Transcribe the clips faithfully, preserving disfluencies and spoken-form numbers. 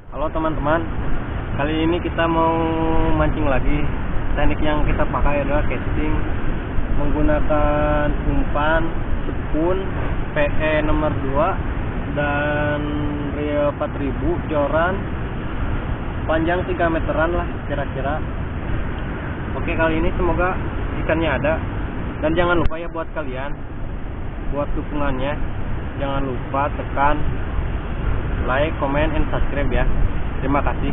Halo teman-teman, kali ini kita mau mancing lagi. Teknik yang kita pakai adalah casting menggunakan umpan spoon P E nomor dua dan Rio empat ribu joran panjang tiga meteran lah kira-kira. Oke, kali ini semoga ikannya ada. Dan jangan lupa ya buat kalian, buat dukungannya, jangan lupa tekan like, comment, and subscribe ya. Terima kasih.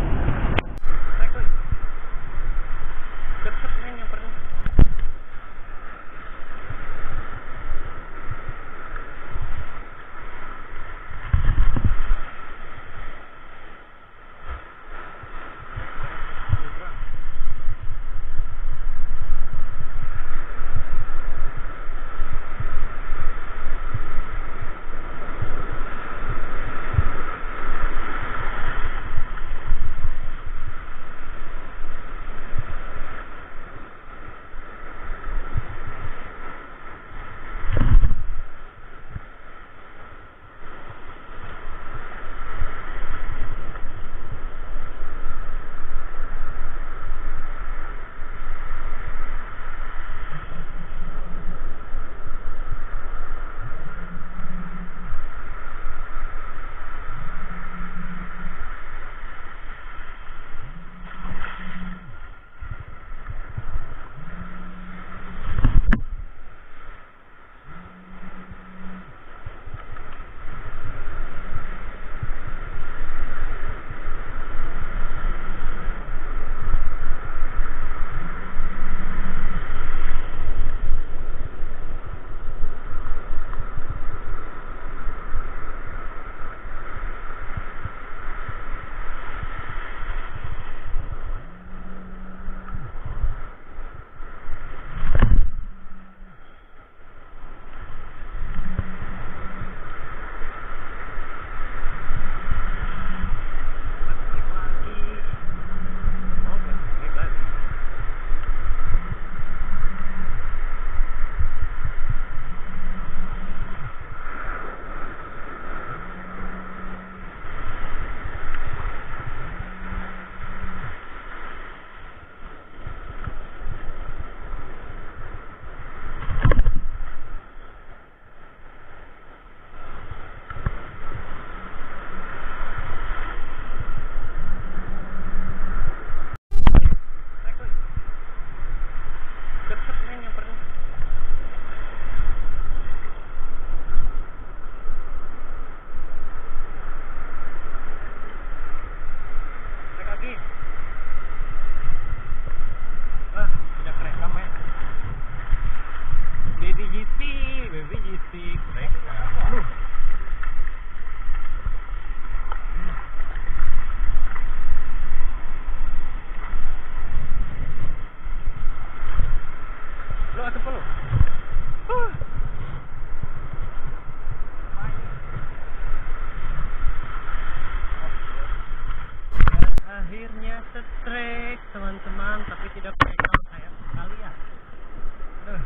Akhirnya setrek teman-teman, tapi tidak rekam saya sekali ya. Aduh.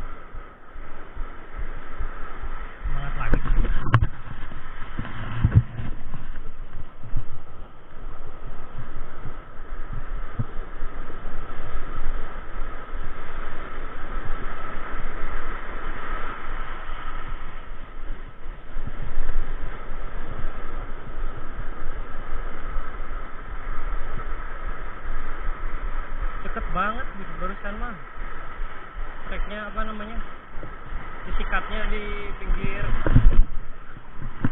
Semangat lagi. Deket banget gitu barusan mah. Treknya apa namanya? Disikatnya di pinggir